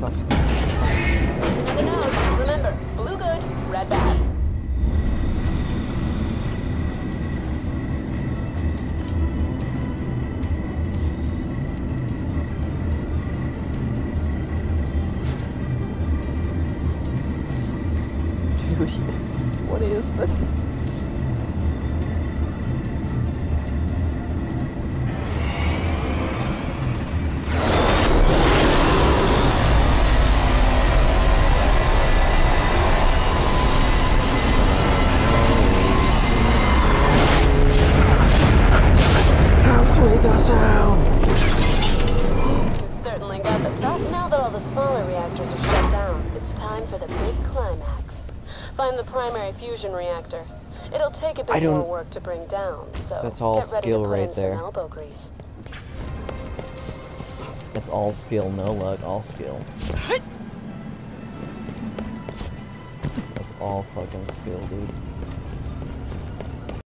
There's another node. Remember, blue good, red bad. Dude, what is that? You've certainly got the top. Now that all the smaller reactors are shut down, it's time for the big climax. Find the primary fusion reactor. It'll take a bit more work to bring down, so that's all get ready skill to put right in there. some elbow grease. That's all skill, no luck, all skill. That's all fucking skill, dude.